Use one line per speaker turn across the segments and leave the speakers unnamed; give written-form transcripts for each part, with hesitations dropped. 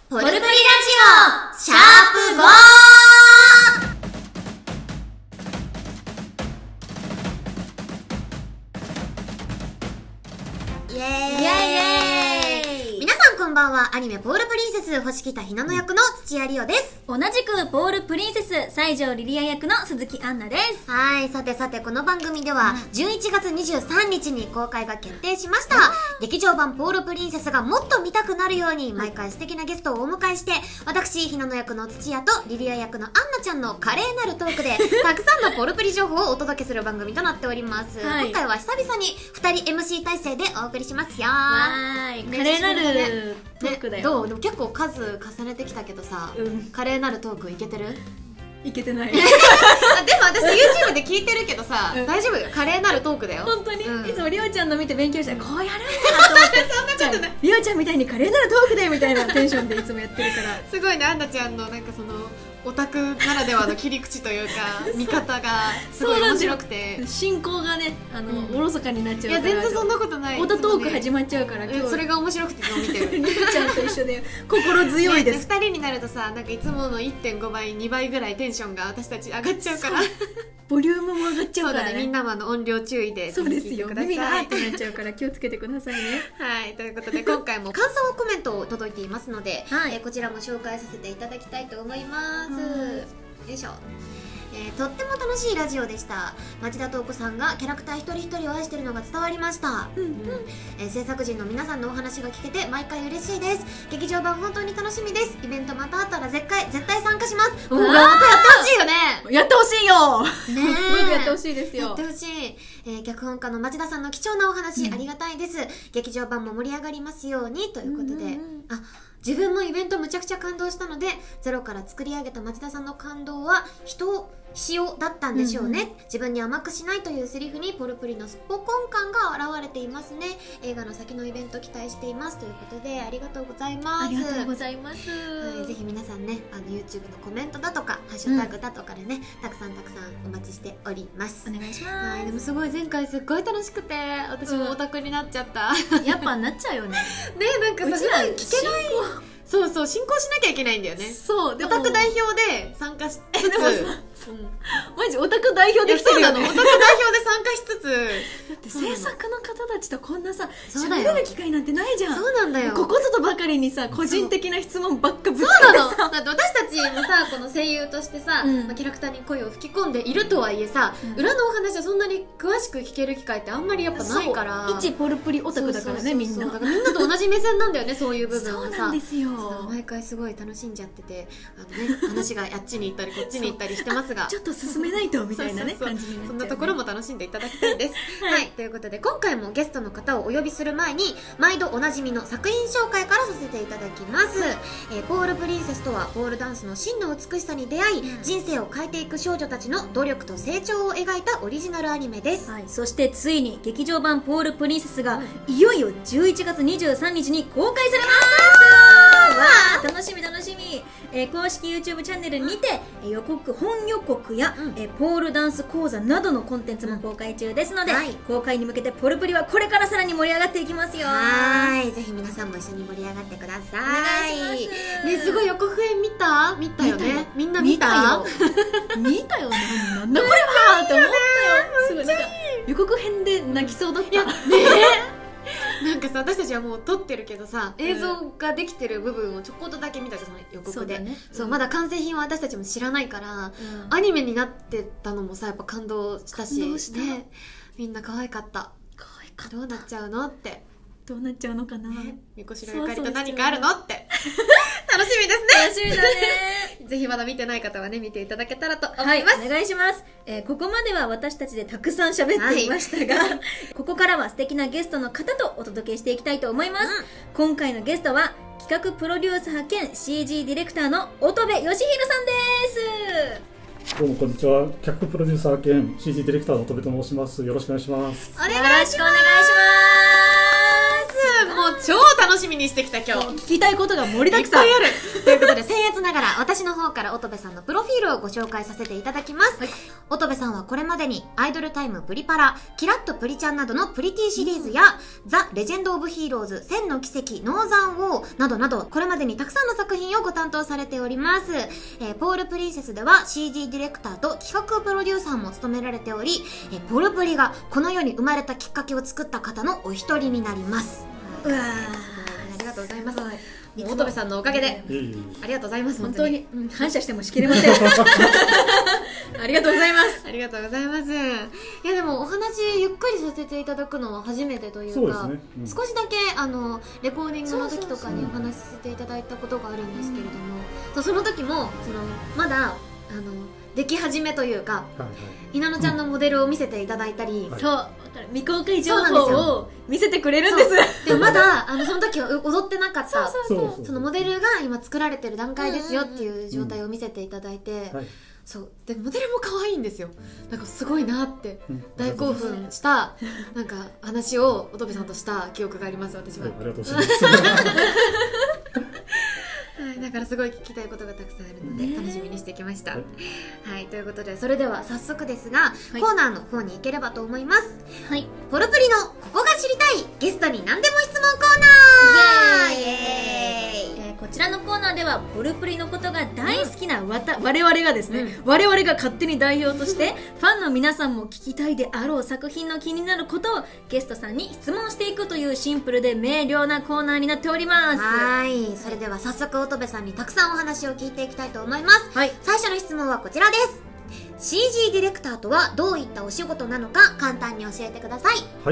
ポルプリラジオシャープ 5！ イエーイ！皆さんこんばんは。アニメポールプリンセス星北ひなの役の土屋リオです。
同じくポールプリンセス西条リリア役の鈴木杏奈です。
はい、さてさてこの番組では11月23日に公開が決定しました。劇場版ポールプリンセスがもっと見たくなるように毎回素敵なゲストをお迎えして、私ひなの役の土屋とリリア役の杏奈ちゃんの華麗なるトークでたくさんのポールプリ情報をお届けする番組となっております。今回は久々に2人 MC 体制でお送りしますよ。
華麗なるトークだよ。
どう？でも結構数重ねてきたけどさ、華麗なるトークいけてる？
いけてない。
でも私 YouTube で聞いてるけどさ、大丈夫よ。華麗なるトークだよ。
本当に、いつもリオちゃんの見て勉強して、こうやるんだと思って。
そんなことない。
リオちゃんみたいに華麗なるトークでみたいなテンションでいつもやってるから。
すごいね、アンナちゃんのなんかそのオタクならではの切り口というか見方がすごい面白くて、
進行がねおろそかになっちゃうから。
いや全然そんなことない。
オタトーク始まっちゃうから、
それが面白くて見てる。
リオちゃんと一緒で心強いです。
2人になるとさ、なんかいつもの 1.5 倍2倍ぐらいテンションが私たち上がっちゃうから、
ボリュームも上がっちゃうからね。
みんなも音量注意で。
そうですよ、耳がーってなっちゃうから気をつけてくださいね。
はい、ということで今回も感想コメントを届いていますので、こちらも紹介させていただきたいと思います。よいしょ。とっても楽しいラジオでした。町田東子さんがキャラクター一人一人を愛しているのが伝わりました。制作陣の皆さんのお話が聞けて毎回嬉しいです。劇場版本当に楽しみです。イベントまたあったら絶対参加します。またやってほしいよね。
やってほしいよね。
すごくやってほしいですよ。やってほしい。脚本家の町田さんの貴重なお話、ありがたいです。劇場版も盛り上がりますようにということで、自分もイベントむちゃくちゃ感動したので、ゼロから作り上げた町田さんの感動は人塩だったんでしょうね。自分に甘くしないというセリフにポルプリのスポコン感が現れていますね。映画の先のイベント期待していますということで、ありがとうございます。
ありがとうございます。
ぜひ皆さんね、YouTube のコメントだとかハッシュタグだとかでね、たくさんお待ちしております。
お願いします。
でもすごい前回すっごい楽しくて、私もオタクになっちゃった。
やっぱなっちゃうよね。
ね、なんかさ、普段聞けない。そうそう、進行しなきゃいけないんだよね。
そう、
でもオタク代表で参加しつつ、
マジオタク代表で来てるよね。
そうなの、オタク代表で参加しつつ、
だって制作の方たちとこんなさ、喋れる機会なんてないじゃん。
そうなんだよ。
ここぞとばかりにさ、個人的な質問ばっかぶつけて
さ。そうなの。だって私たちもさ、この声優としてさ、キャラクターに声を吹き込んでいるとはいえさ、裏のお話はそんなに詳しく聞ける機会ってあんまりやっぱないから。
一ポルプリオタクだからね、みんな。
だからみんなと同じ目線なんだよね、そういう部分はさ。
そうなんですよ。
毎回すごい楽しんじゃってて、話があっちに行ったりこっちに行ったりしてますが、
ちょっと進めないとみたいなね感じになっちゃう。
そんなところも楽しんでいただきたいです。はい、ということで今回もゲストの方をお呼びする前に、毎度おなじみの作品紹介からさせていただきます。ポールプリンセスとはポールダンスの真の美しさに出会い、人生を変えていく少女たちの努力と成長を描いたオリジナルアニメです。
そしてついに劇場版ポールプリンセスがいよいよ11月23日に公開されます。楽しみ楽しみ。公式 YouTube チャンネルにて本予告やポールダンス講座などのコンテンツも公開中ですので、公開に向けてポルプリはこれからさらに盛り上がっていきますよ。
はい、ぜひ皆さんも一緒に盛り上がってください。
お願いします。
ね、すごい予告編見たよね。みんな見た
見たよね。なんだこれはって思ったよ。すごいなんか予告編で泣きそうだった。
なんかさ、私たちはもう撮ってるけどさ、映像ができてる部分をちょこっとだけ見たじゃん、その予告で。そう、まだ完成品は私たちも知らないから、アニメになってたのもさ、やっぱ感動したし、ね、みんな可愛かった。どうなっちゃうのって。
どうなっちゃうのかな。
みこしろゆかりと何かあるのって楽しみですね。
楽しみだね。
ぜひまだ見てない方はね、見ていただけたらと思います。
お願いします。ここまでは私たちでたくさん喋っていましたが、ここからは素敵なゲストの方とお届けしていきたいと思います。今回のゲストは企画プロデューサー兼 CG ディレクターの乙部義弘さんです。
どうもこんにちは。企画プロデューサー兼 CG ディレクターの乙部と申します。よろしくお願いします。
お願いします。もう超超楽しみにしてきた今日。
聞きたいことが盛りだくさん。
いっぱいある。ということで、僭越ながら私の方から乙部さんのプロフィールをご紹介させていただきます。乙部さんはこれまでにアイドルタイムプリパラ、キラッとプリちゃんなどのプリティシリーズや、ザ・レジェンド・オブ・ヒーローズ、千の奇跡、ノーザン・ウォーなどなど、これまでにたくさんの作品をご担当されております。ポールプリンセスでは CG ディレクターと企画プロデューサーも務められており、ポルプリがこの世に生まれたきっかけを作った方のお一人になります。
うわ
ありがとうございます。もう乙部さんのおかげでありがとうございます。
本当に感謝してもしきれません。ありがとうございます。
ありがとうございます。いやでもお話ゆっくりさせていただくのは初めてというか、少しだけレコーディングの時とかにお話しさせていただいたことがあるんですけれども、その時もまだでき始めというか、ひなのちゃんのモデルを見せていただいたり、
そう未公開情報を見せてくれるんです。
でもまだその時は踊ってなかったそのモデルが今作られてる段階ですよっていう状態を見せていただいて、そうでモデルも可愛いんですよ。なんかすごいなって大興奮したなんか話を乙部さんとした記憶があります。私は。
ありがとうございます。
だからすごい聞きたいことがたくさんあるので楽しみにしてきました。はい、ということでそれでは早速ですが、コーナーの方に行ければと思います。はい、ポルプリのここが知りたいゲストに何でも質問コーナー。イエーイ。
こちらのコーナーではポルプリのことが大好きな我々がですね、我々が勝手に代表としてファンの皆さんも聞きたいであろう作品の気になることをゲストさんに質問していくというシンプルで明瞭なコーナーになっております。
はい、それでは早速乙部さんにたくさんお話を聞いていきたいと思います。最初の質問はこちらです。 CG ディレクターとはどういったお仕事なのか簡単に教えてください。
はい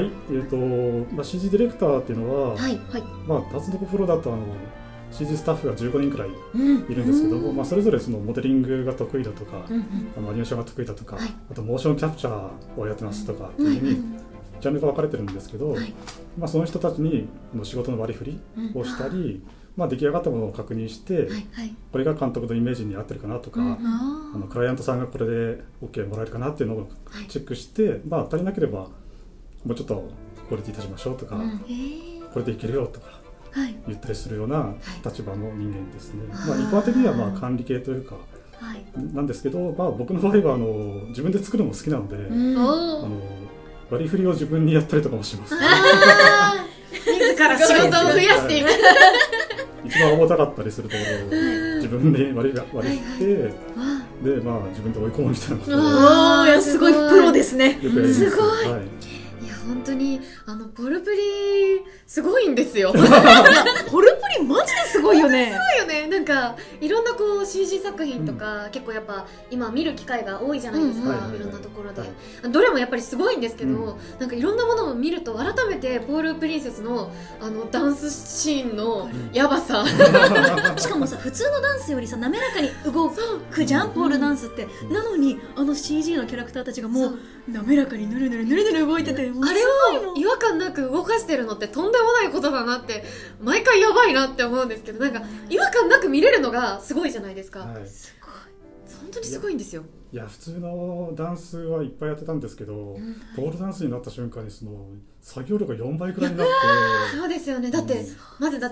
、CG ディレクターっていうのは、タツノコプロだとCG スタッフが15人くらいいるんですけど、それぞれそのモデリングが得意だとか、アニメーションが得意だとか、あとモーションキャプチャーをやってますとかっていうふうにジャンルが分かれてるんですけど、その人たちに仕事の割り振りをしたり、出来上がったものを確認して、これが監督のイメージに合ってるかなとか、クライアントさんがこれで OK もらえるかなっていうのをチェックして、足りなければもうちょっとクオリティ足しましょうとか、これでいけるよとか言ったりするような立場の人間ですね。一般的には管理系というかなんですけど、僕の場合は自分で作るのも好きなので、割り振りを自分にやったりとかもします。
自ら仕事を増やしていく。
一番重たかったりするところを自分で割り振って、で自分で追い込むみたいなことを。
すごいプロですね。
すごい。いや本当にポルプリすごいんですよ。
ポルプリマジですごいよね。
すごいよね。なんかいろんなCG 作品とか、結構やっぱ今見る機会が多いじゃないですか、いろんなところで、どれもやっぱりすごいんですけど、なんかいろんなものを見ると改めてポールプリンセスのダンスシーンのやばさ、
しかもさ、普通のダンスよりさ滑らかに動くじゃん、ポールダンスって。なのにCG のキャラクターたちがもう滑らかにぬるぬるぬるぬる動いてて、あれ
を違和感なく動かしてるのってとんでもないことだなって毎回やばいなって思うんですけど、なんか違和感なく見れるのがすごいじゃないですか。すごい、本当にすごいんですよ。
いや普通のダンスはいっぱいやってたんですけど、ポールダンスになった瞬間に作業量が4倍くらいになって。
そうですよね。だってまず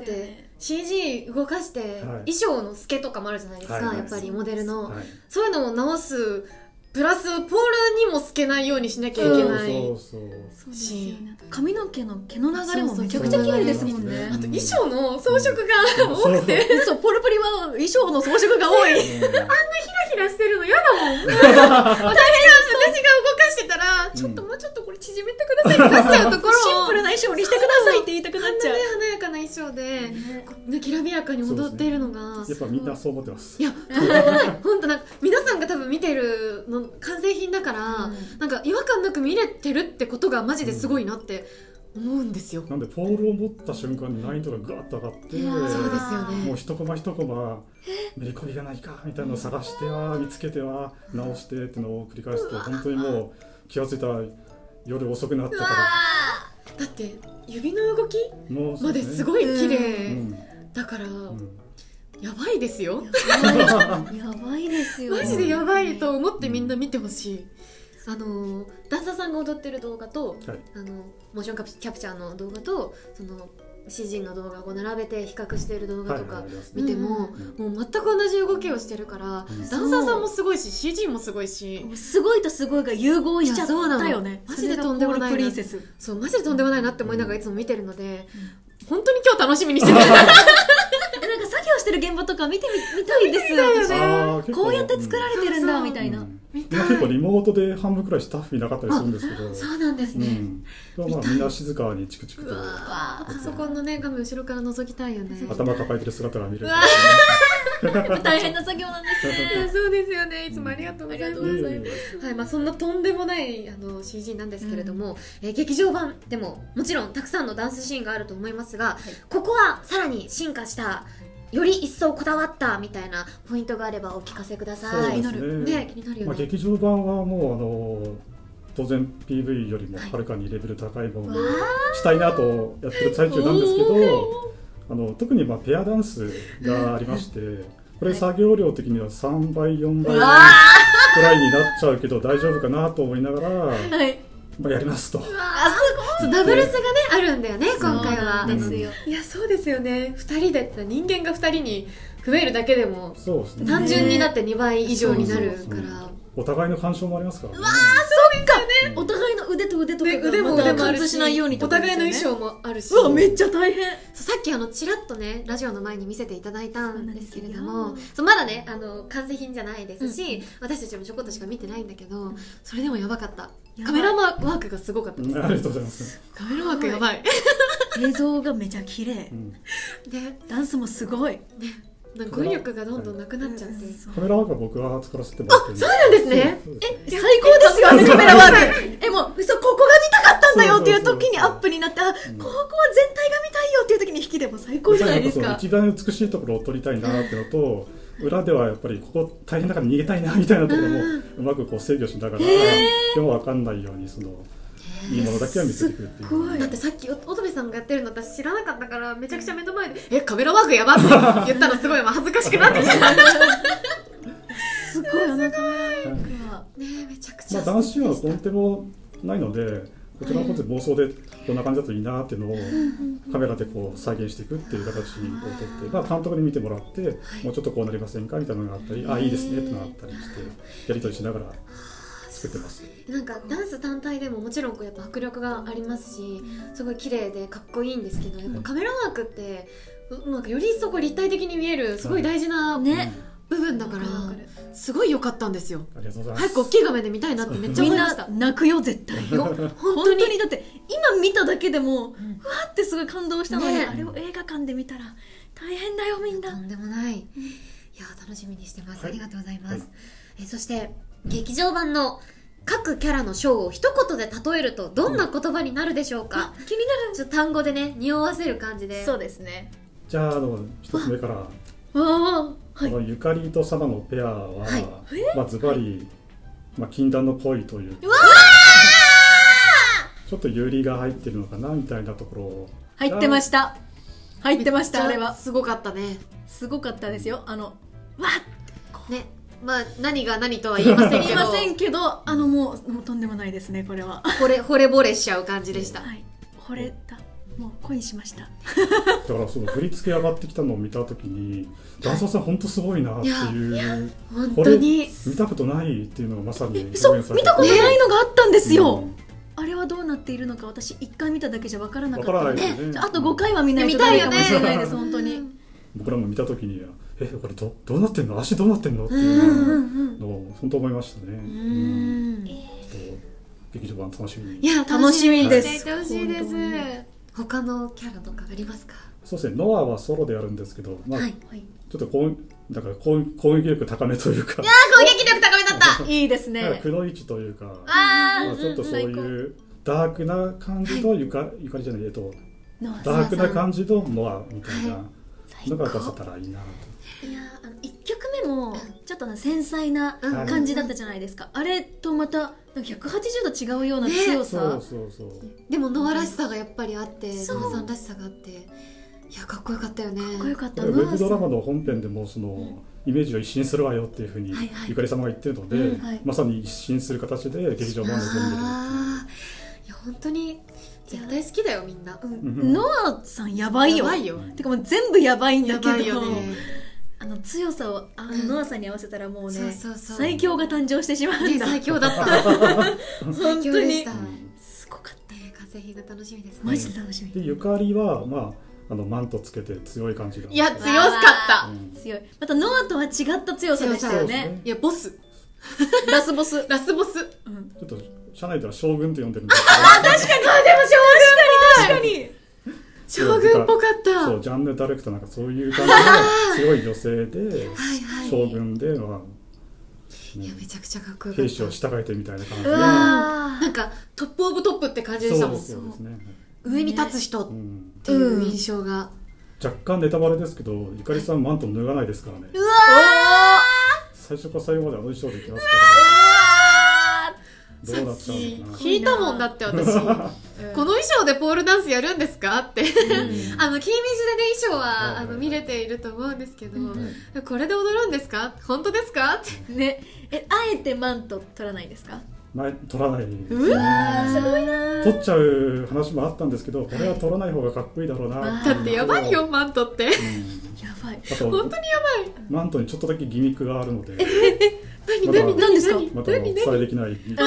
CG 動かして衣装の透けとかもあるじゃないですか、やっぱりモデルの、そういうのを直すプラスポールにも透けないようにしなきゃいけないし、
髪の毛の毛の流れもめちゃくちゃ綺麗ですもんね。
あと衣装の装飾が多くて、
そう、ポルプリは衣装の装飾が多い。
あんなヒラヒラしてるの嫌だもん。大変なんです。私が動かしてたらちょっともうちょっとこれ縮めてくださいってなっちゃうところを
シンプルな衣装にしてくださいって言いたくなっちゃう。
華やかな衣装できらびやかに踊っているのが、
やっぱみんなそう思ってます。
いや本当なんか皆さんが多分見てるの完成品だから、なんか違和感なく見れてるってことがマジですごいなって思うんですよ。
なんでポールを持った瞬間に難易度がガーッと上がって、そうです
よね。
もう一コマ一コマめり込みがないかみたいなのを探しては見つけては直してってのを繰り返すと、本当にもう気がついたら夜遅くなったから。
だって指の動きまですごい綺麗だから、やばいですよ。
やばいですよ。
マジでやばいと思ってみんな見てほしい。ダンサーさんが踊ってる動画と、モーションキャプチャーの動画と CG の動画を並べて比較している動画とか見ても、もう全く同じ動きをしてるから、ダンサーさんもすごいし CG もすごいし、
すごいとすごいが融合しちゃったよね。
マジでとんでもないな、そうマジでとんでもないなって思いながらいつも見てるので、本当に今日楽しみにしてる。
なんか作業してる現場とか見てみたいです。こうやって作られてるんだみたいな。
結構リモートで半分くらいスタッフいなかったりするんですけど、
そうなんですね。
まあみんな静かにチクチクと、
あそこのね画面後ろから覗きたいよね。
頭抱えてる姿が見れる。
大変な作業なんですね。
そうですよね。いつもありがとうございます。はい、まあそんなとんでもないCG なんですけれども、劇場版でももちろんたくさんのダンスシーンがあると思いますが、ここはさらに進化したより一層こだわったみたいなポイントがあればお聞かせください。
そうですね。
気になるよね。
まあ劇場版はもう当然 PV よりもはるかにレベル高いものにしたいなとやってる最中なんですけど、特にペアダンスがありまして、これ作業量的には3倍4倍くらいになっちゃうけど大丈夫かなと思いながら、やりますと。
ダブルスがねあるんだよね今回は。
ですよ。
いやそうですよね。2人で人間が2人に増えるだけでも単純になって2倍以上になるから、
お互いの干渉もありますからね。
そうかね。お互いの腕と腕とかが貫通しないようにとか、
お互いの衣装もあるし。
めっちゃ大変。
さっきちらっとねラジオの前に見せていただいたんですけれども、まだね完成品じゃないですし、私たちもちょこっとしか見てないんだけど、それでもやばかった。カメラワークがすごかったです。
ありがとうございます。
カメラワークやばい。
映像がめちゃ綺麗。でダンスもすごい。
なんか語彙力がどんどんなくなっちゃって、
カメラワークは僕が作らせてもらってるんで。
そうなんですね。
最高ですよねカメラワーク。もうここが見たかったんだよっていう時にアップになって、ここは全体が見たいよっていう時に引きでも最高じゃないですか。
一番美しいところを撮りたいなっていうのと、裏ではやっぱりここ大変だから逃げたいなみたいなところもうまく制御しながら、今日わかんないようにいいものだけは見せてくるっていう。
だってさっき乙部さんがやってるの私知らなかったから、めちゃくちゃ目の前でカメラワークやばって言ったのすごい恥ずかしくなってきた。
すごいカメラワークは
ねめちゃくちゃ
ダンスシーンはとんでもないので、こちらの方で妄想でこんな感じだといいなっていうのをカメラで再現していくっていう形をとって、監督に見てもらって、もうちょっとこうなりませんかみたいなのがあったり、いいですねってのがあったりしてやり取りしながら作ってます。
なんかダンス単体でももちろんやっぱ迫力がありますし、すごい綺麗でかっこいいんですけど、やっぱカメラワークってなんかより一層立体的に見えるすごい大事な部分だから、すごい良かったんで
すよ。ありがとうございます。
早く大きい画面で見たいなってめっちゃ思いました。
みんな泣くよ絶対よ。本当にだって今見ただけでもうわーってすごい感動したのに、あれを映画館で見たら大変だよみんな。
とんでもない。いや楽しみにしてます。ありがとうございます。そして劇場版の各キャラのショーを一言で例えるとどんな言葉になるでしょうか。
気になる。
ちょっと単語でね匂わせる感じで。
そうですね。
じゃあ一つ目から。ゆかりとサナのペアはズバリ禁断の恋というか、ちょっとユリが入ってるのかなみたいなところ。
入ってました。入ってました。あれは
すごかったね。
すごかったですよ。わっ
ね。何が何とは言いませんけど、
もうとんでもないですね。これは
惚れぼれしちゃう感じでした。
惚れた。もう恋しました。だ
から振り付け上がってきたのを見たときに、ダンサーさん本当すごいなっていう、
本当に
見たことないっていうのがまさに
そう見たことないのがあったんですよ。あれはどうなっているのか私1回見ただけじゃ分からなかったので、あと5回は見ないとダメかもしれないです。本当に
僕らも見たときにこれどうなってんの、足どうなってんのっていうのを本当思いましたね。劇場版楽しみに。
いや楽しみです。
楽しみです。他のキャラとかありますか。
そうですね。ノアはソロでやるんですけど、ちょっと攻撃力高めというか。
いや攻撃力高めだった。
いいですね。
くのいちというか、ちょっとそういうダークな感じとゆかりじゃないダークな感じとノアみたいなのが出せたらいいなと。
いや1曲目もちょっと繊細な感じだったじゃないですか。あれとまた180度違うような強さ。
でもノアらしさがやっぱりあって、ノアさんらしさがあって、いやかっこよかったよね。か
っこよかった。
ウェブドラマの本編でもイメージを一新するわよっていうふうにゆかり様が言ってるので、まさに一新する形で劇場版を臨んでる。
いや本当に絶対好きだよみんな。
ノアさんやばいよ。
やばいよ。
てかもう全部やばいんだけど、
やばいよね。
強さをノアさんに合わせたらもうね、
そう
最強が誕生してしまうんだ。
最強だった。
本当にすごかった。
風邪が楽しみですね。
マジで楽しみ。
でゆかりはマントつけて強い感じが。
いや強かった。
強い。またノアとは違った強さでしたよね。
いやボス。
ラスボス。
ラスボス。
ちょっと社内では将軍と呼んでるんですけど。
確かに。でも
確かに。
将軍っぽかった。
そうジャンヌ・ダルクとなんかそういう感じの強い女性で将軍で
いやめちゃくちゃかっこよかった。
兵士を従えてみたいな感じで。
なんかトップオブトップって感じでしたもん。
そうですね。
上に立つ人っていう印象が。
若干ネタバレですけど、ゆかりさんマント脱がないですからね。
うわ
最初から最後まで衣装でいきますから。どうなっちゃうのかな。
聞いたもんだって私。この衣装でポールダンスやるんですかって。キーミジでね衣装は見れていると思うんですけど、これで踊るんですか？本当ですか？って
ね。あえてマント取らないですか？
取らないです。
うわーすごいな。
取っちゃう話もあったんですけど、これは取らない方がかっこいいだろうな。
だってやばいよマントって。
やばい。
あと
本当にやばい。
マントにちょっとだけギミックがあるので。
何ですか？
またお伝えできない。
私たちも知らない。ちょっとみんな楽しみに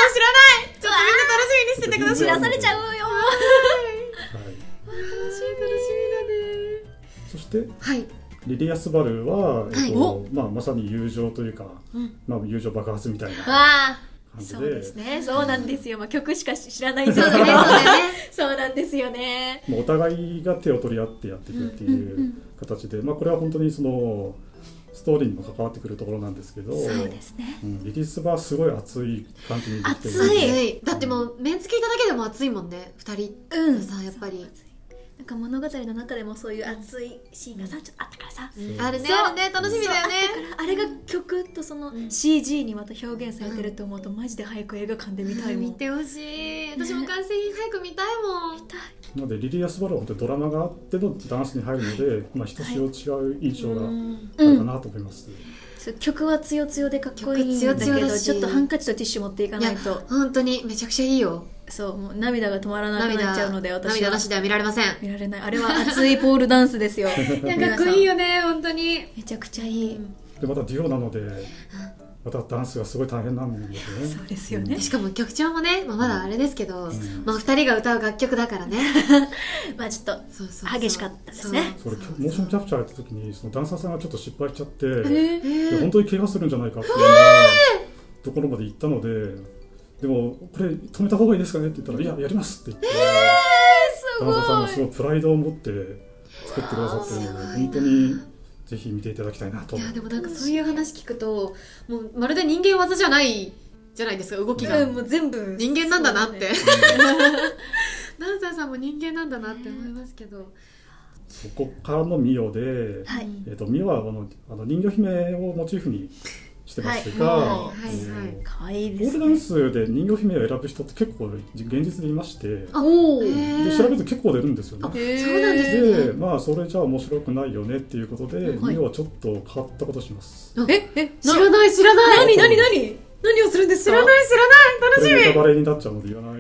しててください。
知らされちゃうよ。
楽しみだね。
そしてリリアスバルはまさに友情というか、友情爆発みたいな感じで。
そうですね。そうなんですよ。曲しか知らないんですけど。そうなんですよね。
お互いが手を取り合ってやっていくっていう形で、これは本当にそのストーリーにも関わってくるところなんですけど、
そうですね。
リリースはすごい熱い感じにできてる。
熱い。だってもうメンツ聞いただけでも熱いもんね。2人さやっぱり。
なんか物語の中でもそういう熱いシーンがさちょっとあったからさ、
あるね楽しみだよね。
あれが曲とその CG にまた表現されてると思うとマジで早く映画館で見たいもん。
見てほしい。私も完成品早く見たいもん。
なのでリリアスバルは本当にドラマがあってのダンスに入るので、ひとしお違う印象があるかなと思います。
曲はつよつよでかっこいいんだけど、ちょっとハンカチとティッシュ持っていかないと。
本当にめちゃくちゃいいよ。
そうもう涙が止まらなくなっちゃうので、私は
涙なしでは見られません。
見られない。あれは熱いポールダンスですよ。
いやかっこいいよね本当に。
めちゃくちゃいい。
でまたデュオなのでまたダンスがすごい大変なんですね。
そうですよね。
しかも曲調もね、まだあれですけど、2人が歌う楽曲だからね。
ちょっと激しかったですね。
それモーションキャプチャーやった時にそのダンサーさんがちょっと失敗しちゃって、本当に怪我するんじゃないかっていうところまで行ったので。でもこれ止めた方がいいですかねって言ったら、いややりますって言って、ダンサーさんがすごいプライドを持って作ってくださってるので、本当にぜひ見ていただきたいなと。
いやでもなんかそういう話聞くともうまるで人間技じゃないじゃないですか。動きが、
もう全部
人間なんだなって、ダンサーさんも人間なんだなって思いますけど、
そこからのミオで、ミオは人魚姫をモチーフにしてますが、
可愛い
ポールダンスで人魚姫を選ぶ人って結構現実でいまして、で調べると結構出るんですよね。
そうなんですね。
それじゃ面白くないよねっていうことで、ミオはちょっと変わったことします。
知らない
何をするんですか？
知らない楽しみ。
ネタバレになっちゃうので言わない。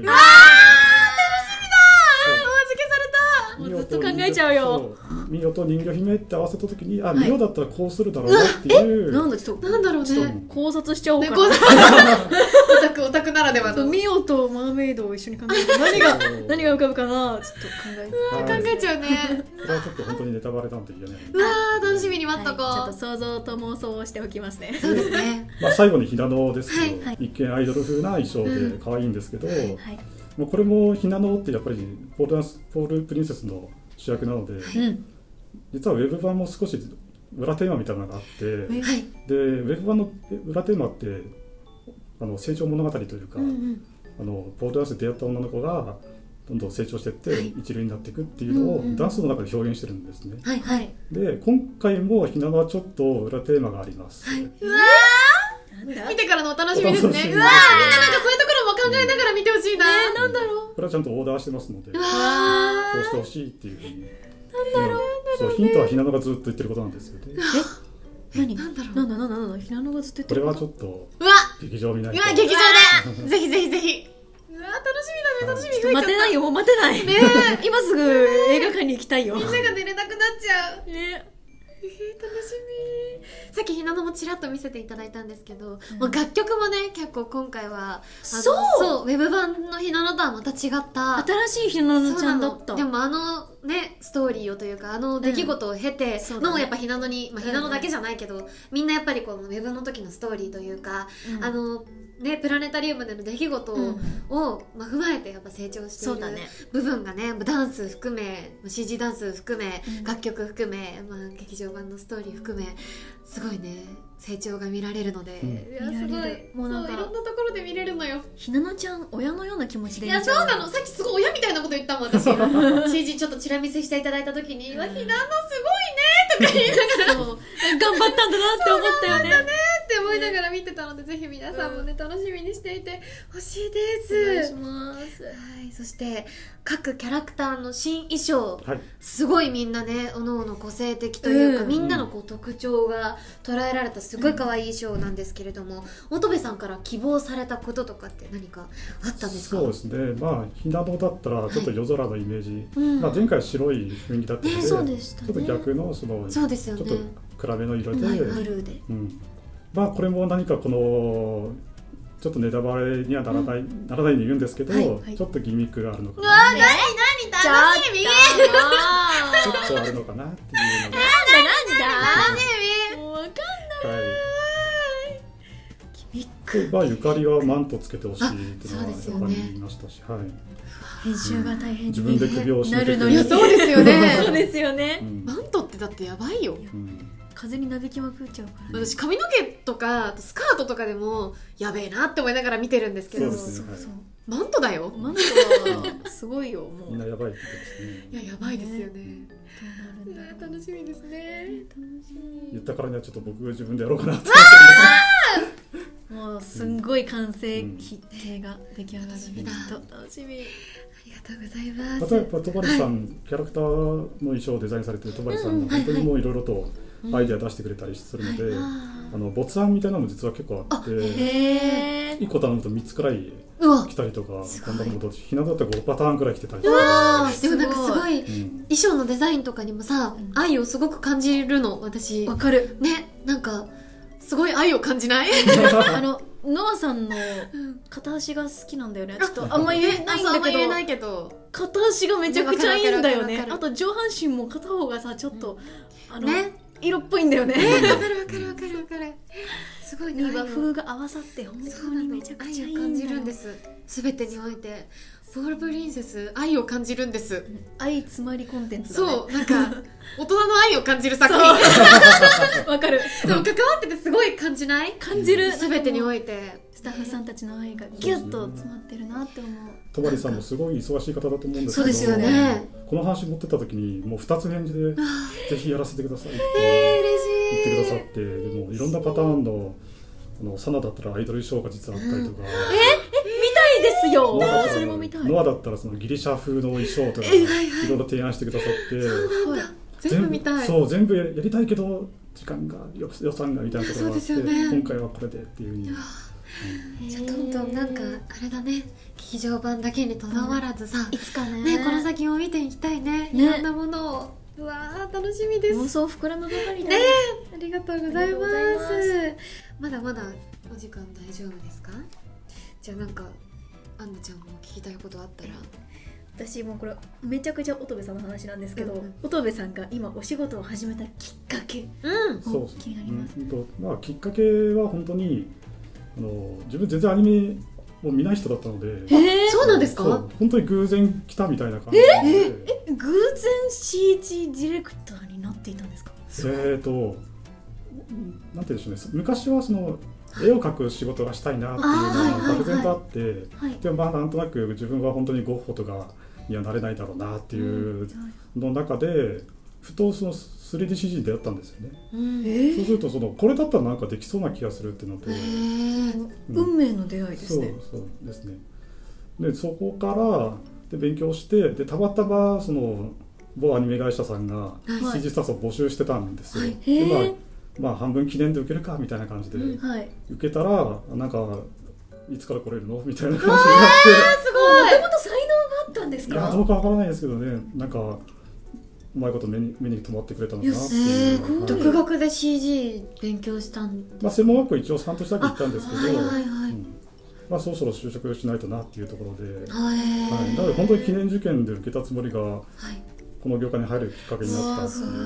ずっと考えちゃうよ。
ミオと人魚姫って合わせたときに、ミオだったらこうするだろうなっていう。
なんだろうね。
考察しちゃおうかな。
オタクならではの。
ミオとマーメイドを一緒に考えて何が浮かぶかな。ちょっと考
えちゃうね。
これはちょっと本当にネタバレなんて言えない。
楽しみに待っとこう。
ちょっと想像と妄想をしておきますね。
そうですね。
最後にひなのですけど、一見アイドル風な衣装で可愛いんですけど、これもひなのってやっぱりポールプリンセスの主役なので、実はウェブ版も少し裏テーマみたいなのがあって、でウェブ版の裏テーマって成長物語というか、ポールダンスで出会った女の子がどんどん成長していって一流になっていくっていうのをダンスの中で表現してるんですね。で今回もひなのはちょっと裏テーマがあります。
見てからのお楽しみですね。みんななんかそういうところも考えながら見てほしいな。
なんだろう。
これはちゃんとオーダーしてますので、こうしてほしいっていうふうに。そうヒントはひなのがずっと言ってることなんですよね。
なんだろう。ひなのがずっと言ってる。
これはちょっと劇場見ないと。
劇場でぜひ。楽しみだ楽しみ増えちゃった。
待てないよ、もう待てないねえ、今すぐ映画館に行きたいよ。
みんなが寝れなくなっちゃう
ね。
楽しみ。さっきひなのもちらっと見せていただいたんですけど、もう楽曲もね結構今回はそうウェブ版のひなのとはまた違った
新しいひなのちゃんだった。
でもねストーリーをというか出来事を経てのやっぱひなのに、ひなのだけじゃないけど、みんなやっぱりこのウェブの時のストーリーというか、ね、プラネタリウムでの出来事を、踏まえてやっぱ成長している部分がね、ダンス含め CG ダンス含め、楽曲含め、劇場版のストーリー含めすごいね成長が見られるので、いやすごいもうなんかいろんなところで見れるのよ。
ひなのちゃん親のような気持ちで
いやそうなの。さっきすごい親みたいなこと言ったもん私CG ちょっとチラ見せしていただいた時に「ひなのすごいね」とか言いながら
頑張ったんだなって思ったよね。
って思いながら見てたので、ぜひ皆さんもね、楽しみにしていてほしいです。
お願いします。
はい、そして各キャラクターの新衣装、すごいみんなねおのおの個性的というか、みんなのこう特徴が捉えられたすごい可愛い衣装なんですけれども、乙部さんから希望されたこととかって何かあったんですか？
そうですね、ひなのだったらちょっと夜空のイメージ、前回白い雰囲気だったので、ちょっと逆の
そうですよね、
ちょっと暗めの色で、
ブルーで、
これも何かこのちょっとネタバレにはならないように言うんですけど、ちょっとギミックがあるのかな。
何楽しみ
ちょっとあるのかなっていうのが。
楽しみ。
もうわかんない。
ギミック。ゆかりはマントつけてほしいっていうのは他に言いましたし、
編集が大変
自分で首を絞めて
なるのに。
そうですよね。
そうですよね。
マントってだってやばいよ。
風になびきまくっちゃうから、
私髪の毛とかスカートとかでもやべえなって思いながら見てるんですけど、マントだよ。
マントはすごいよ。もう
みんなやばいってことですね。
いややばいですよね。楽しみですね。
言ったからにはちょっと僕自分でやろうかなって
もうすんごい完成形が出来上がる。楽しみ。
ありがとうございます。
例えば戸張さん、キャラクターの衣装をデザインされてる戸張さんが本当にもういろいろとアイデア出してくれたりするので、没案みたいなのも実は結構あって、1個頼むと3つくらい来たりとか、こんなことひなだったら5パターンくらい来てたりとか。
でもなんかすごい衣装のデザインとかにもさ、愛をすごく感じるの。私
わかる
ね、なんかすごい愛を感じない？
ノアさんの片足が好きなんだよね。ちょっとあんま言えないけど、片足がめちゃくちゃいいんだよね。あと上半身も片方がさちょっと色っぽいんだよね。
わかる。すごい
和風が合わさって本当にめちゃくちゃいいんだよ。
愛を感じるんです。すべてにおいてポールプリンセス愛を感じるんです。
愛詰まりコンテンツだね。
そう、なんか大人の愛を感じる作品。
わかる。
でも関わっててすごい感じない？
感じる。
すべてにおいて
スタッフさんたちの愛がギュッと詰まってるなって思う。
戸張さんもすごい忙しい方だと思うんですけど、
そうですよね。
この話持ってた時にもう2つ返事でぜひやらせてくださいって言ってくださって、でもいろんなパターンのサナだったらアイドルショーが実はあったりとか、
見たいですよ。それも見たい。
ノアだったらそのギリシャ風の衣装とかいろいろ提案してくださって、
全部見たい。
そう全部やりたいけど時間が予算がみたいなことがあって、今回はこれでっていう風に。
じゃあどんどんなんかあれだね、劇場版だけにとどまらずさ、
いつかね
この先も見ていきたいね、いろんなものを。うわー楽しみです。
妄想膨らむばかりだ
ね。ありがとうございます。まだまだお時間大丈夫ですか？じゃあなんかアンナちゃんも聞きたいことあったら。
私もこれめちゃくちゃ乙部さんの話なんですけど、乙部さんが今お仕事を始めたきっかけ、
そう
気になります。
きっかけは本当に自分全然アニメを見ない人だったので、
そうなんですか？
本当に偶然来たみたいな感じで、
偶然 CG ディレクターになっていたんですか？
なんて言うんでしょうね、昔はその絵を描く仕事がしたいなっていうのが漠然とあって、でもなんとなく自分は本当にゴッホとかにはなれないだろうなっていうの中で、ふとその 3DCG に出会ったんですよね。そうするとこれだったらなんかできそうな気がするっていうので、
運命の出会いですね。
そうですね。でそこから勉強して、でたまたまその某アニメ会社さんが CG スタッフを募集してたんですよ。で半分記念で受けるかみたいな感じで受けたら、なんかいつから来れるのみたいな感じになって、
すごい。もともと才能があったんですか？
いやどうかわからないですけどね、なんかうまいこと目に留まってくれたのかなっていう。
独学で CG 勉強したんで、
まあ、専門学校一応半年だけ行ったんですけど、
はいはいはい、
まあ、そろそろ就職しないとなっていうところで、
はい、
なので本当に記念受験で受けたつもりが、この業界に入るきっかけになったんですね。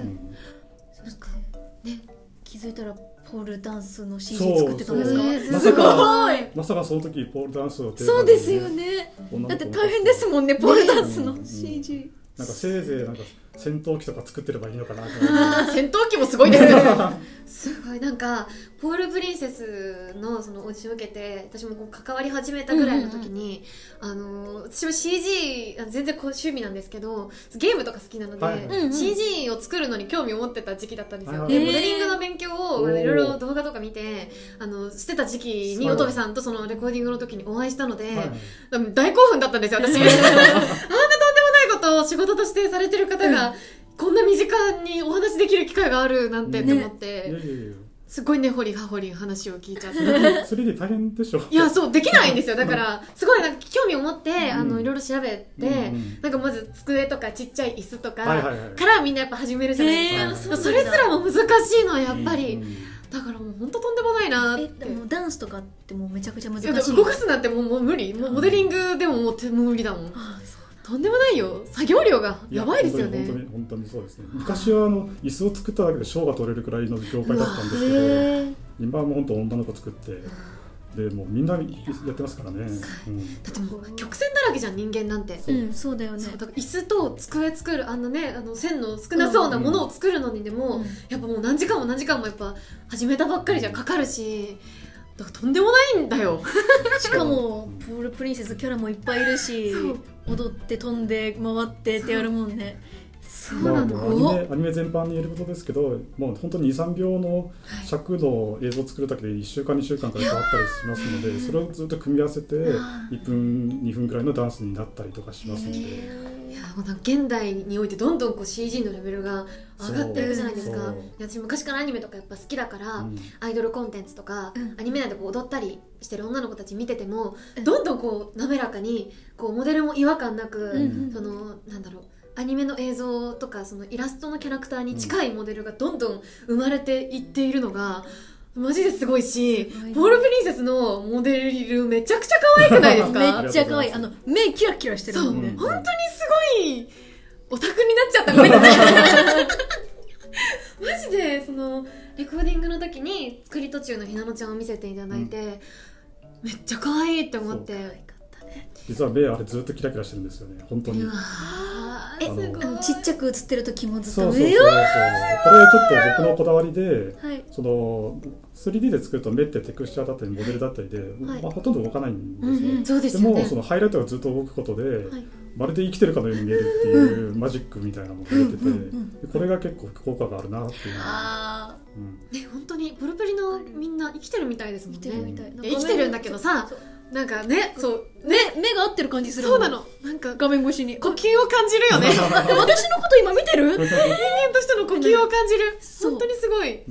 気づいたらポールダンスの CG 作ってたんですか？
まさかその時ポールダンスをテーマに、
そうですよね。だって大変ですもんね、ポールダンスの CG。
なんかせいぜいなんか戦闘機とか作ってればいいのかなと。
戦闘機もすごいですね。すごい、なんかポールプリンセスのそのオーディションを受けて、私もこう関わり始めたぐらいの時に、私も CG 全然こう趣味なんですけど、ゲームとか好きなので、CG を作るのに興味を持ってた時期だったんですよ。でモデリングの勉強をいろいろ動画とか見てしてた時期に乙部さんとそのレコーディングの時にお会いしたので、大興奮だったんですよ私。あんなとんでもないことを仕事としてされてる方が、こんな身近にお話できる機会があるなんてって思って、すごい根掘り葉掘り話を聞いちゃって。
3D 大変でしょ。
いや、そうできないんですよ。だからすごいなんか興味を持っていろいろ調べて、なんかまず机とかちっちゃい椅子とかからみんなやっぱ始めるじゃないですか。それすらも難しいのはやっぱり。だからもう本当とんでもないなって。
でもダンスとかってもうめちゃくちゃ難しい。
動かすなんてもう無理。もうモデリングでももう無理だもん。とんでもないよ。作業量がやばいですよね。
本当にそうですね。昔は椅子を作っただけで賞が取れるくらいの業界だったんですけど、今はもう本当女の子作ってでもうみんなやってますからね。だ
ってもう曲線だらけじゃん人間なんて。
そうだよね。
だから椅子と机作る線の少なそうなものを作るのにでもやっぱもう何時間も何時間もやっぱ始めたばっかりじゃかかるし。だからとんでもないんだよ。
しかもポールプリンセスキャラもいっぱいいるし、踊って飛んで回ってってやるもんね。
そうな
の。アニメ全般に言えることですけど、もう本当に 2,3 秒の尺の映像を作るだけで1週間2週間から変わったりしますので、それをずっと組み合わせて1分2分ぐらいのダンスになったりとかしますので。
いやもう現代においてどんどんこう CG のレベルが上がっていくじゃないですか。私昔からアニメとかやっぱ好きだから、アイドルコンテンツとか、アニメ内でこう踊ったりしてる女の子たち見てても、どんどんこう滑らかにこうモデルも違和感なく、そのなんだろうアニメの映像とかそのイラストのキャラクターに近いモデルがどんどん生まれていっているのがマジですごいし、ポールプリンセスのモデルめちゃくちゃ可愛くないですか？
めっちゃ可愛い。目キラキラしてるもんね。
本当にすごいオタクになっちゃった。ごめんなさい。マジでそのレコーディングの時に作り途中のひなのちゃんを見せていただいて、めっちゃ可愛いって思って。
実は目あれずっとキラキラしてるんですよね。本当に。
ちっちゃく写ってる時もずっと
これちょっと僕のこだわりで、その 3D で作ると目ってテクスチャーだったりモデルだったりで、ほとんど動かないんですよ。でもそのハイライトがずっと動くことで、まるで生きてるかのように見えるっていうマジックみたいなのが出てて、これが結構効果があるなっていうのは。
本当にポルプリのみんな生きてるみたいですもんね。生きてるんだけどさ、なんかね、そう
目が合ってる感じする。
そうなの。なんか画面越しに呼吸を感じるよね。
私のこと今見てる？
人間としての呼吸を感じる。本当にすごい。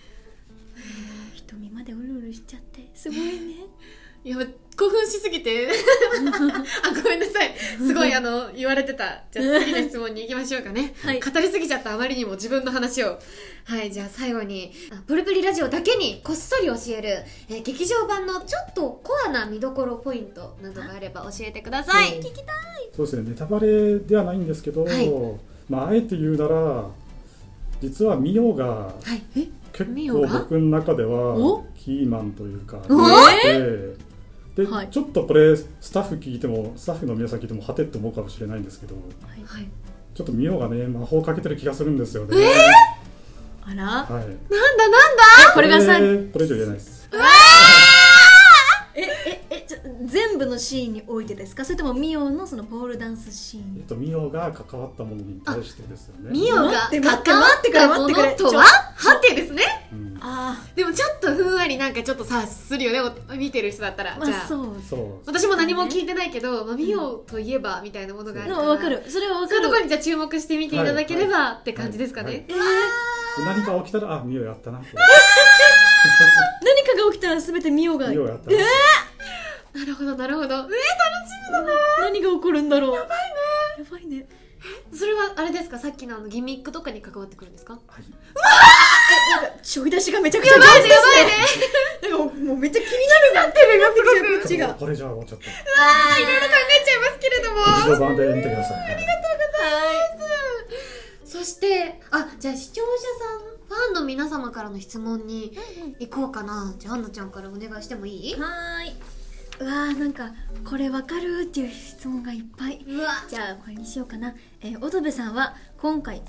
瞳までうるうるしちゃってすごいね。
いや興奮しすぎてごめんなさい。すごい言われてた。じゃあ次の質問に行きましょうかね。語りすぎちゃったあまりにも自分の話を。はい、じゃあ最後にプルプリラジオだけにこっそり教える、劇場版のちょっとコアな見どころポイントなどがあれば教えてください。聞きたい。
そうですね、ネタバレではないんですけど、あえて言うなら実はミオが結構僕の中ではキーマンというかで、ちょっとこれスタッフの皆さん聞いてもはてって思うかもしれないんですけど、ちょっとミオがね魔法をかけてる気がするんですよね。
あら、
なんだ
これがさ、
これ以上言えないです。
全部のシーンにおいてですか？それともミオのそのポールダンスシーン？
ミオが関わったものに対してですよね。
ミオが関わったものとははてですね。でもちょっとふんわりなんかちょっと察するよね、見てる人だったら。じゃあ私も何も聞いてないけど、ミオといえばみたいなものがあるから、
分かる。それは分かる。
そういうところにじゃあ注目してみていただければって感じですかね。
何か起きたらミオやったなと。
何かが起きたら全てミオが。
なるほどなるほど。楽しみだな。
何が起こるんだろう。
やばいね。
やばいね。
それはあれですか、さっきのギミックとかに関わってくるんですか？
はい。
なんかちょい出しがめちゃくちゃ
やばいねやばいね。
なんかもうめっちゃ気になってるなってこっちが。
これじゃあもうちょっと。
いろいろ考えちゃいますけれども。
劇場版で見てください。
ありがとうございます。そしてじゃあ視聴者さん、ファンの皆様からの質問に行こうかな。じゃあアンナちゃんからお願いしてもいい？
はーい。うわー、なんかこれわかるっていう質問がいっぱい。
うわ、
じゃあこれにしようかな。乙部さんは今回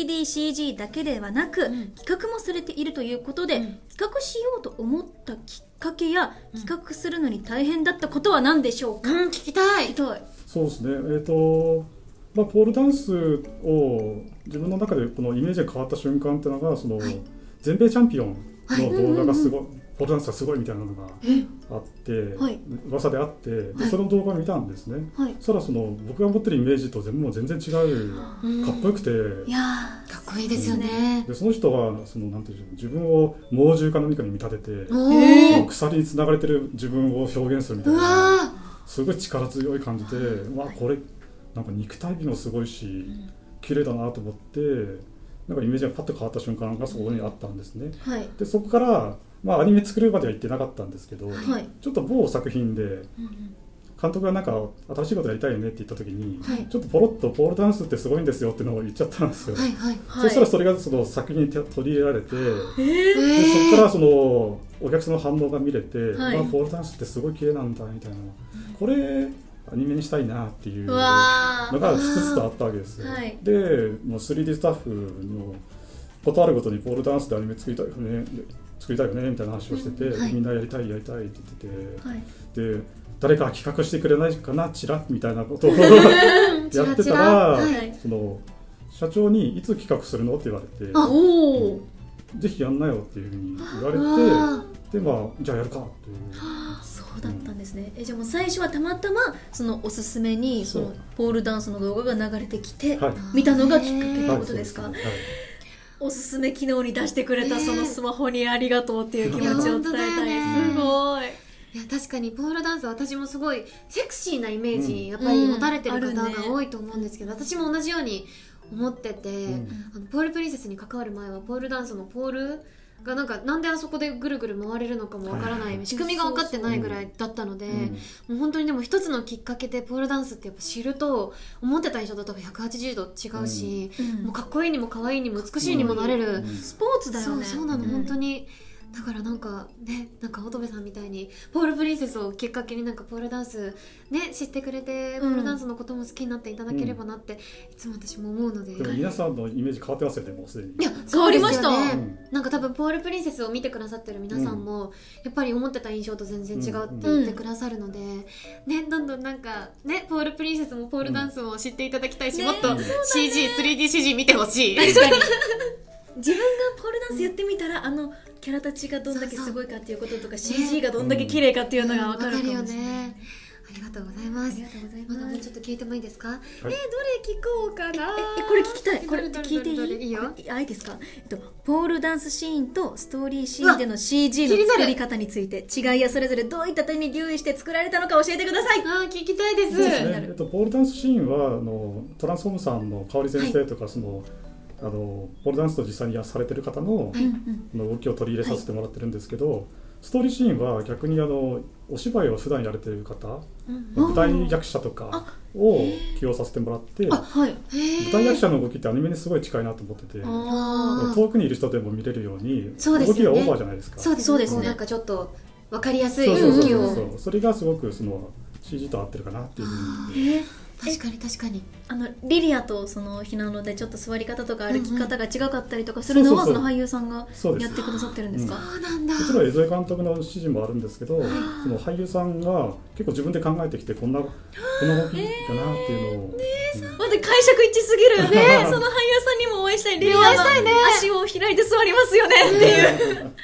3DCG だけではなく、企画もされているということで、企画しようと思ったきっかけや、企画するのに大変だったことは何でしょうか？
聞きたい。
そうですね。ポールダンスを自分の中でこのイメージが変わった瞬間っていうのが、その、全米チャンピオンの動画がすごい、ポールダンスがすごいみたいなのがあって、噂であって、でその動画を見たんですね。そしたらその僕が持ってるイメージともう全然違う、かっこよくて、
いやかっこいいですよね。
でその人はそのなんていうの、自分を猛獣か何かに見立てて、鎖に繋がれてる自分を表現するみたいな、すごい力強い感じで、これなんか肉体美もすごいし、綺麗だなと思って、なんかイメージがパッと変わった瞬間がそこにあったんですね。でそこからアニメ作るまでは言ってなかったんですけど、ちょっと某作品で監督がなんか新しいことやりたいよねって言った時に、ちょっとポロッとポールダンスってすごいんですよってのを言っちゃったんですよ。そしたらそれがその作品に取り入れられて、でそこからそのお客さんの反応が見れて、ポールダンスってすごい綺麗なんだみたいな、これアニメにしたいなっていうのが一つとあったわけですよ。でもう 3D スタッフのことあるごとにポールダンスでアニメ作りたいよねみたいな話をしてて、みんなやりたいって言ってて、で誰か企画してくれないかなチラみたいなことをやってたら、その社長にいつ企画するのって言われて、ぜひやんなよっていうふうに言われて、でじゃあやるかっていう。
そうだったんですね。じゃあもう最初はたまたまそのおすすめにそのポールダンスの動画が流れてきて、見たのがきっかけってことですか？おすすめ機能に出してくれたそのスマホにありがとうっていう気持ちを伝えたい。すごい。
いや確かにポールダンスは私もすごいセクシーなイメージやっぱり持たれてる方が多いと思うんですけど、私も同じように思ってて、ポールプリンセスに関わる前はポールダンスのポールがなんであそこでぐるぐる回れるのかもわからない、仕組みが分かってないぐらいだったので、もう本当にでも一つのきっかけでポールダンスってやっぱ知ると思ってた印象と多分180度違うし、もうかっこいいにも可愛いにも美しいにもなれる
スポーツだよね。
そうなの、本当に。だからなんか乙部さんみたいにポールプリンセスをきっかけにポールダンスね知ってくれて、ポールダンスのことも好きになっていただければなっていつも私も思うので。
でも皆さんのイメージ変わってますよね、もうすでに。
いや変わりました。なんか多分ポールプリンセスを見てくださってる皆さんも、やっぱり思ってた印象と全然違うって言ってくださるので、ね、どんどんなんかねポールプリンセスもポールダンスも知っていただきたいし、もっと CG、3DCG 見てほしい。
確かに自分がポールダンスやってみたら、キャラたちがどんだけすごいかっていうこととか、CG がどんだけ綺麗かっていうのが分かるかもしれない。
ありがとうございます。まだもうちょっと聞いてもいいですか？どれ聞こうかな。
これ聞きたい。これ聞いていい？
いいよ。
いいですか？ポールダンスシーンとストーリーシーンでの CG の作り方について、違いやそれぞれどういった点に留意して作られたのか教えてください。
聞きたいです。
ポールダンスシーンはトランスフォームさんの香織先生とか、そのポールダンスと実際にされてる方の動きを取り入れさせてもらってるんですけど、ストーリーシーンは逆にお芝居を普段やれてる方、舞台役者とかを起用させてもらって、舞台役者の動きってアニメにすごい近いなと思ってて、遠くにいる人でも見れるように動きがオーバーじゃないですか。
そうですね。なんかちょっと分かりやすい動きを、
それがすごくその CG と合ってるかなっていうふうに。
確かに
リリアとそのひなのでちょっと座り方とか歩き方が違かったりとかするのは、その俳優さんがやってくださってるんですか？
そうなんだ。
もちろん江副監督の指示もあるんですけど、その俳優さんが結構自分で考えてきて、こんな動きかなっていうのを、
待って、解釈一致すぎるね。その俳優さんにもお会いしたい。リリアの足を開いて座りますよねっていうそうなんだ。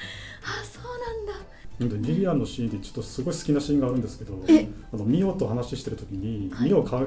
リリアンのシーンでちょっとすごい好きなシーンがあるんですけど、ミオと話してる時にミオを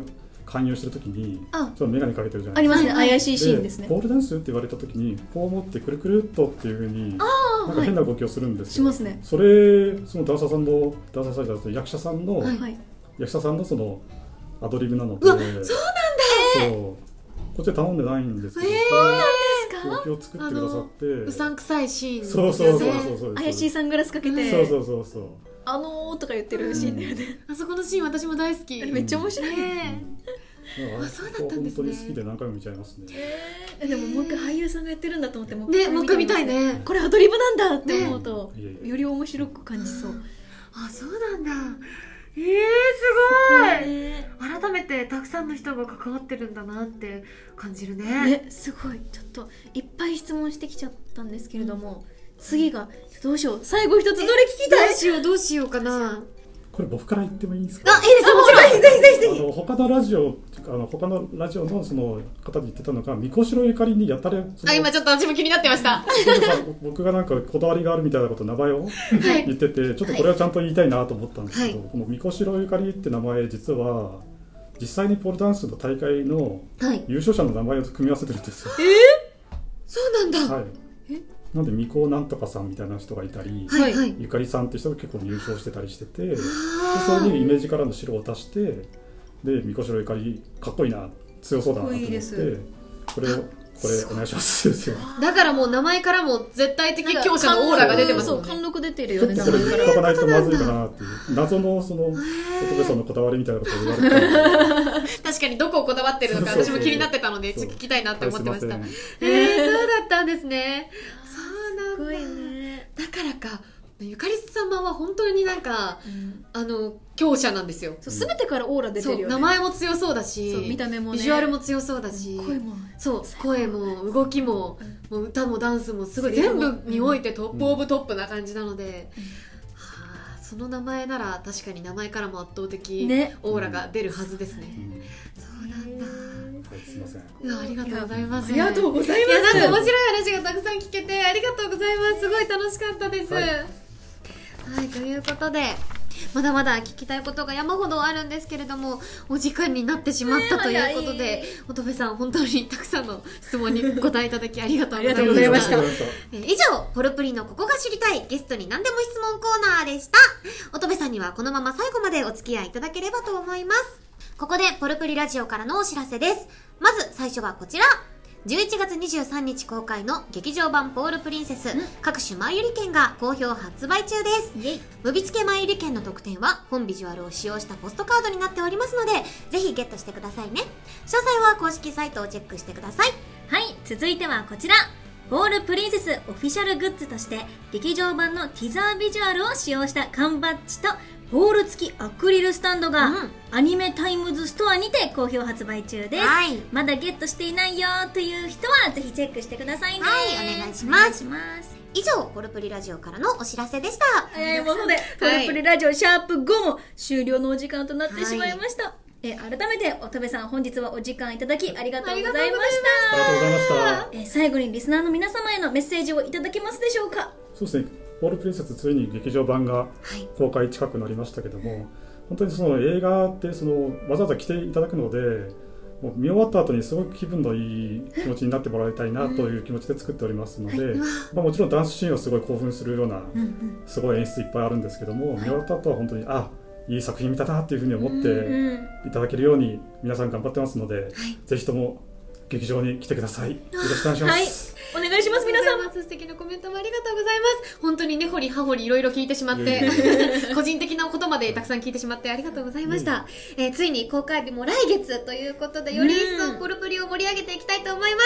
勧誘してる時にちょっと眼鏡かけてるじゃない
ですか。ありますね、怪しいシーンですね。
ポールダンスって言われた時にこう持ってくるくるっとっていう風になんか変な動きをするんですよ。
しますね。
そのダンサーさんの役者さんのそのアドリブなので。
そうなんだ。
こっちで頼んでないんですけど、動きを作ってくださって、
うさんくさいシーン、
そう
怪しいサングラスかけて、
そう
とか言ってるシーンだよね。
あそこのシーン私も大好き。
めっちゃ面白い。
そうだったんですね。
本当に好きで何回も見ちゃいますね。
でももう一回俳優さんがやってるんだと思っても
う一回見たいね。
これアドリブなんだって思うとより面白く感じそう。
あ、そうなんだ。すごい。改めてたくさんの人が関わってるんだなって感じるね。
すごい。ちょっといっぱい質問してきちゃったんですけれども、次がどうしよう。最後一つどれ聞きたい？
どうしようかな。
これ僕から言ってもいいですか？
あ、いいですよ、もちろん。ぜひ。
他のラジオのその方に言ってたのが、みこしろゆかりにやたら
今ちょっと私も気になってました。
僕がなんかこだわりがあるみたいなこと名前を言ってて、ちょっとこれはちゃんと言いたいなと思ったんですけど、このみこしろゆかりって名前実は実際にポールダンスの大会の優勝者の名前を組み合わせてるんですよ。
そうなんだ。
はい。なんでみこなんとかさんみたいな人がいたり、ゆかりさんって人が結構入賞してたりしてて、でそういうイメージからの白を足して、でみこしろゆかりかっこいいな、強そうだなと思って、これお願いします
だからもう名前からも絶対的強者のオーラが出てますもんね。
貫禄出てるよね。
ちょっとこれ言っとかないとまずいかなっていう謎のその乙部さんのこだわりみたいなことを言われて
確かにどこをこだわってるのか私も気になってたのでちょっと聞きたいなって思ってました。そうだったんですね。そうなんだ。だからかゆかり様は本当になんか、強者なんですよ。
全てからオーラ出てるよね。
名前も強そうだし、
見た目もね、
ビジュアルも強そうだし、声も動きも、もう歌もダンスもすごい全部においてトップオブトップな感じなので、その名前なら確かに名前からも圧倒的オーラが出るはずですね。そうなんだ。
すいません。
ありがとうございます。
ありがとうございます。
なんか面白い話がたくさん聞けてありがとうございます。すごい楽しかったです。はい、ということでまだまだ聞きたいことが山ほどあるんですけれども、お時間になってしまったということで、乙部さん本当にたくさんの質問にお答えいただきありがとうございました。以上、ポルプリのここが知りたいゲストに何でも質問コーナーでした。乙部さんにはこのまま最後までお付き合いいただければと思います。ここでポルプリラジオからのお知らせです。まず最初はこちら。11月23日公開の劇場版ポールプリンセス、各種前売り券が好評発売中です。ムビつけ前売り券の特典は本ビジュアルを使用したポストカードになっておりますので、ぜひゲットしてくださいね。詳細は公式サイトをチェックしてください。
はい、続いてはこちら。ポールプリンセスオフィシャルグッズとして劇場版のティザービジュアルを使用した缶バッジとポール付きアクリルスタンドが、アニメタイムズストアにて好評発売中です。まだゲットしていないよという人はぜひチェックしてくださいね。
はい、お願いします。以上、ポルプリラジオからのお知らせでした。
もので、ポルプリラジオシャープ5も終了のお時間となってしまいました。改めて乙部さん、本日はお時間いただきありがとうございました。
ありがとうございました。
最後にリスナーの皆様へのメッセージをいただけますでしょうか。
そうですね、ポールプリンセスついに劇場版が公開近くなりましたけども、本当にその映画ってわざわざ来ていただくので、もう見終わった後にすごく気分のいい気持ちになってもらいたいなという気持ちで作っておりますので、もちろんダンスシーンはすごい興奮するようなすごい演出いっぱいあるんですけども、見終わった後は本当にいい作品見たなっていうふうに思っていただけるように皆さん頑張ってますので、ぜひとも劇場に来てください。よろしくお願いします。
お願いします。皆さん、
素敵なコメントもありがとうございます。本当に根掘り葉掘りいろいろ聞いてしまって個人的なことまでたくさん聞いてしまってありがとうございました。ついに公開日も来月ということで、より一層ポルプリを盛り上げていきたいと思います。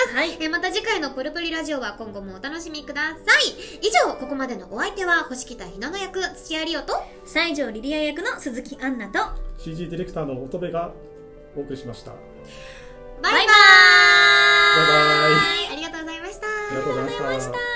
また次回のポルプリラジオは今後もお楽しみください。以上、ここまでのお相手は星北ひなの役土屋リオと
西条リリア役の鈴木杏奈と
CG ディレクターの乙部がお送りしました。
バイバーイ。
バイバイ。
ありがとうございました。
ありがとうございました。